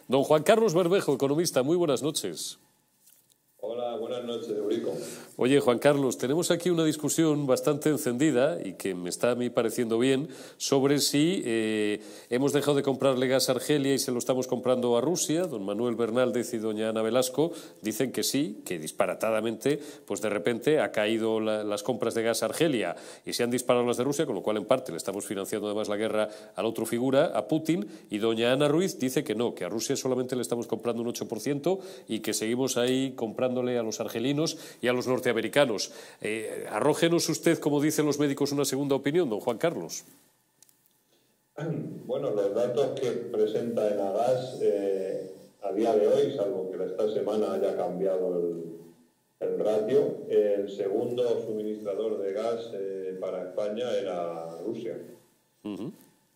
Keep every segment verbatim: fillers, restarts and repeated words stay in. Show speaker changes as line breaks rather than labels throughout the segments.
Don Juan Carlos Bermejo, economista, muy buenas noches.
Hola, buenas noches, Eurico.
Oye, Juan Carlos, tenemos aquí una discusión bastante encendida y que me está a mí pareciendo bien sobre si eh, hemos dejado de comprarle gas a Argelia y se lo estamos comprando a Rusia. Don Manuel Bernaldez y doña Ana Velasco dicen que sí, que disparatadamente, pues de repente ha caído la, las compras de gas a Argelia y se han disparado las de Rusia, con lo cual en parte le estamos financiando además la guerra a la otra figura, a Putin. Y doña Ana Ruiz dice que no, que a Rusia solamente le estamos comprando un ocho por ciento y que seguimos ahí comprando a los argelinos y a los norteamericanos. Eh, arrógenos usted, como dicen los médicos, una segunda opinión, don Juan Carlos.
Bueno, los datos que presenta Enagas eh, a día de hoy, salvo que esta semana haya cambiado el, el ratio, el segundo suministrador de gas eh, para España era Rusia. Uh-huh.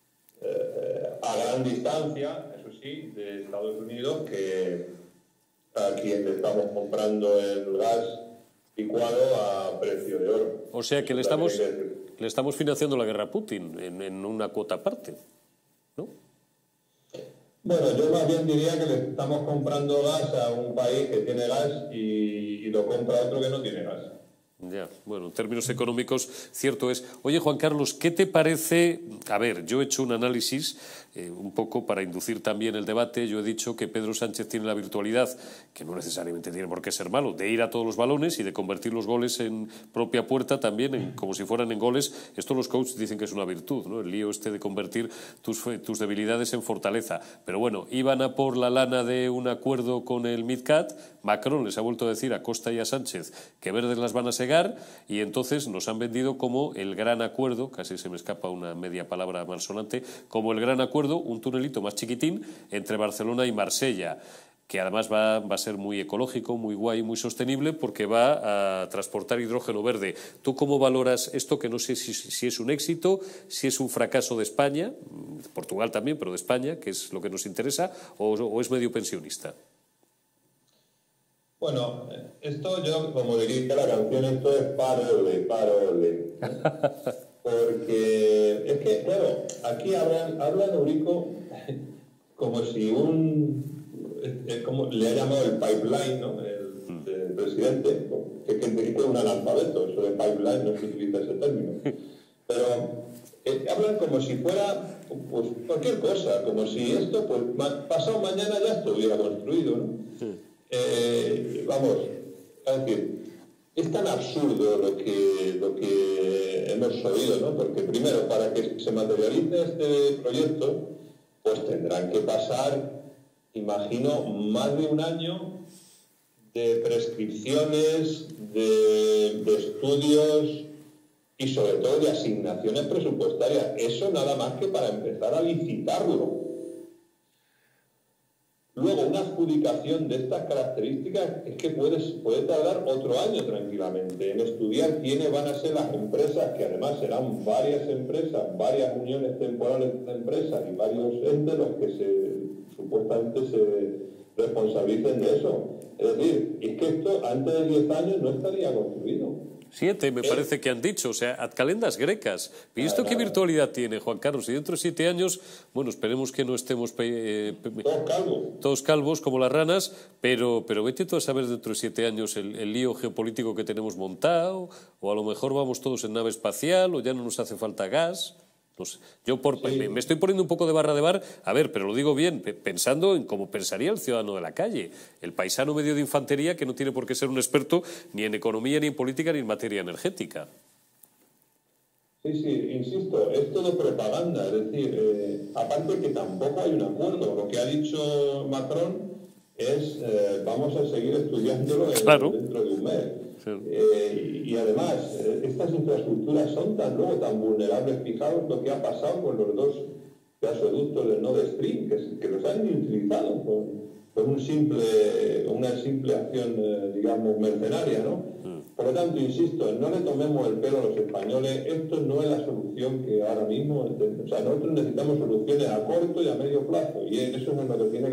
eh, a gran distancia, eso sí, de Estados Unidos, que a quien le estamos comprando el gas licuado a precio de oro.
O sea que le estamos, le estamos financiando la guerra a Putin en, en una cuota aparte, ¿no?
Bueno, yo más bien diría que le estamos comprando gas a un país que tiene gas y, y lo compra a otro que no tiene gas.
Ya, bueno, en términos económicos, cierto es. Oye, Juan Carlos, ¿qué te parece? A ver, yo he hecho un análisis eh, un poco para inducir también el debate. Yo he dicho que Pedro Sánchez tiene la virtualidad, que no necesariamente tiene por qué ser malo, de ir a todos los balones y de convertir los goles en propia puerta también, en, como si fueran en goles. Esto los coaches dicen que es una virtud, ¿no? El lío este de convertir tus, tus debilidades en fortaleza. Pero bueno, iban a por la lana de un acuerdo con el MidCat. Macron les ha vuelto a decir a Costa y a Sánchez que verdes las van a seguir, y entonces nos han vendido como el gran acuerdo, casi se me escapa una media palabra malsonante, como el gran acuerdo, un tunelito más chiquitín entre Barcelona y Marsella, que además va, va a ser muy ecológico, muy guay, muy sostenible, porque va a transportar hidrógeno verde. ¿Tú cómo valoras esto, que no sé si, si es un éxito, si es un fracaso de España, Portugal también, pero de España, que es lo que nos interesa, o, o es medio pensionista?
Bueno, esto yo, como diría la canción, esto es parole, parole. Porque es que, claro, aquí hablan, hablan Eurico como si un, es como le ha llamado el pipeline, ¿no? El, el presidente, que, que es un analfabeto, eso de pipeline no se utiliza ese término. Pero eh, hablan como si fuera pues, cualquier cosa, como si esto, pues ma, pasado mañana ya estuviera construido, ¿no? Sí. Eh, vamos, es decir, es tan absurdo lo que, lo que hemos oído, ¿no? Porque primero, para que se materialice este proyecto, pues tendrán que pasar, imagino, más de un año de prescripciones, de, de estudios y sobre todo de asignaciones presupuestarias. Eso nada más que para empezar a licitarlo. Luego, una adjudicación de estas características es que puede, puede tardar otro año tranquilamente en estudiar quiénes van a ser las empresas, que además serán varias empresas, varias uniones temporales de empresas y varios entes los que se, supuestamente se responsabilicen de eso. Es decir, es que esto antes de diez años no estaría construido.
Siete, me parece que han dicho, o sea, ad calendas grecas. ¿Y esto qué virtualidad tiene, Juan Carlos? Y dentro de siete años, bueno, esperemos que no estemos eh,
todos calvos.
Todos calvos como las ranas, pero, pero vete tú a saber dentro de siete años el, el lío geopolítico que tenemos montado, o a lo mejor vamos todos en nave espacial, o ya no nos hace falta gas. No sé. Yo por, sí. me, me estoy poniendo un poco de barra de bar, a ver, pero lo digo bien, pensando en cómo pensaría el ciudadano de la calle, el paisano medio de infantería que no tiene por qué ser un experto ni en economía, ni en política, ni en materia energética.
Sí, sí, insisto, es todo propaganda, es decir, eh, aparte que tampoco hay un acuerdo, lo que ha dicho Macron es eh, vamos a seguir estudiándolo en,
claro.
dentro de un mes. Eh, y, y además, eh, estas infraestructuras son tan luego tan vulnerables. Fijaos lo que ha pasado con los dos gasoductos del Nord Stream, que, que los han utilizado con, con un simple, una simple acción, eh, digamos, mercenaria, ¿no? Mm. Por lo tanto, insisto, no le tomemos el pelo a los españoles. Esto no es la solución que ahora mismo... O sea, nosotros necesitamos soluciones a corto y a medio plazo, y eso es en lo que tiene que trabajar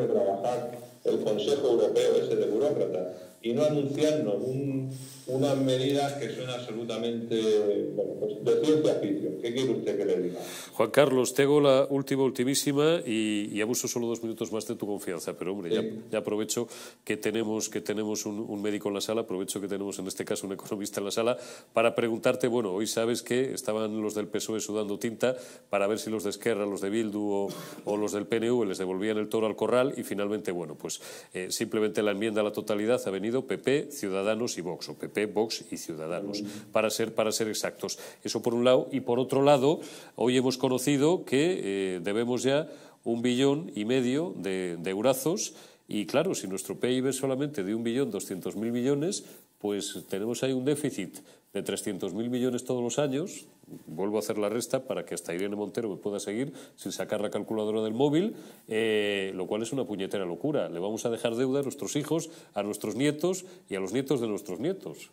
trabajar el Consejo Europeo ese de burócratas y no anunciarnos un, unas medidas que son absolutamente, bueno, pues de ciencia ficción. ¿Qué quiere usted que le diga?
Juan Carlos, tengo la última, ultimísima y, y abuso solo dos minutos más de tu confianza, pero hombre, sí. ya, ya aprovecho que tenemos, que tenemos un, un médico en la sala, aprovecho que tenemos en este caso un economista en la sala, para preguntarte, bueno, hoy sabes que estaban los del P S O E sudando tinta para ver si los de Esquerra, los de Bildu o, o los del P N V les devolvían el toro al corral y finalmente, bueno, pues eh, simplemente la enmienda a la totalidad ha venido P P, Ciudadanos y Vox, o P P, Vox y Ciudadanos, para ser, para ser exactos. Eso por un lado. Y por otro lado, hoy hemos conocido que eh, debemos ya un billón y medio de, de eurazos y claro, si nuestro P I B es solamente de un billón doscientos mil millones, pues tenemos ahí un déficit de trescientos mil millones todos los años. Vuelvo a hacer la resta para que hasta Irene Montero me pueda seguir sin sacar la calculadora del móvil, eh, lo cual es una puñetera locura. Le vamos a dejar deuda a nuestros hijos, a nuestros nietos y a los nietos de nuestros nietos.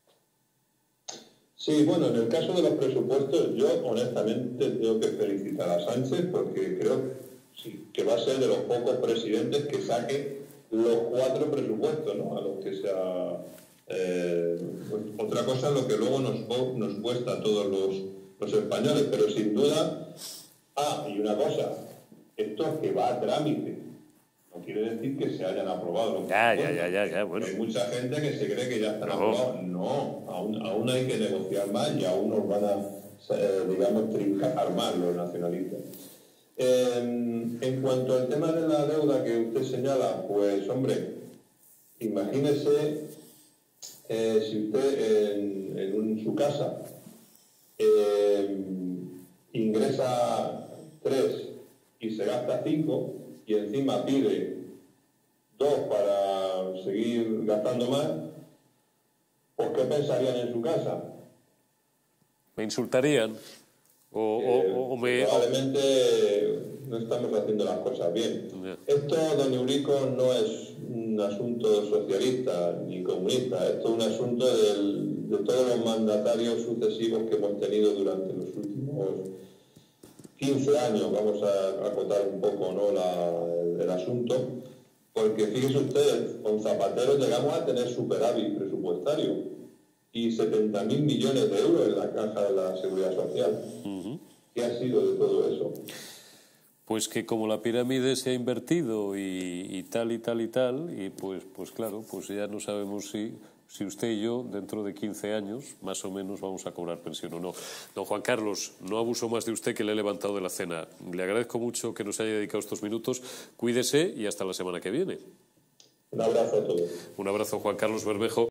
Sí, bueno, en el caso de los presupuestos, yo honestamente tengo que felicitar a Sánchez porque creo sí, que va a ser de los pocos presidentes que saque los cuatro presupuestos, ¿no? A los que se ha... Eh, otra cosa es lo que luego nos, nos cuesta a todos los, los españoles, pero sin duda, ah, y una cosa, esto es que va a trámite, no quiere decir que se hayan aprobado los
ya, ya, ya, ya, ya, bueno.
Hay mucha gente que se cree que ya están
no.
aprobados, no, aún, aún hay que negociar más y aún nos van a, eh, digamos, trincar más los nacionalistas. Eh, en cuanto al tema de la deuda que usted señala, pues hombre, imagínese Eh, si usted en, en un, su casa eh, ingresa tres y se gasta cinco y encima pide dos para seguir gastando más, pues ¿qué pensarían en su casa?
Me insultarían o, eh, o, o me...
Probablemente no estamos haciendo las cosas bien. Yeah. Esto, don Eurico, no es un asunto socialista ni comunista, esto es un asunto del, de todos los mandatarios sucesivos que hemos tenido durante los últimos quince años, vamos a acotar un poco, ¿no?, la, el, el asunto, porque fíjese usted, con Zapatero llegamos a tener superávit presupuestario y setenta mil millones de euros en la caja de la Seguridad Social. Uh-huh. ¿Qué ha sido de todo eso?
Pues que como la pirámide se ha invertido y, y tal y tal y tal, y pues, pues claro, pues ya no sabemos si, si usted y yo dentro de quince años más o menos vamos a cobrar pensión o no. Don Juan Carlos, no abuso más de usted que le he levantado de la cena. Le agradezco mucho que nos haya dedicado estos minutos. Cuídese y hasta la semana que viene.
Un abrazo a todos.
Un abrazo, Juan Carlos Bermejo.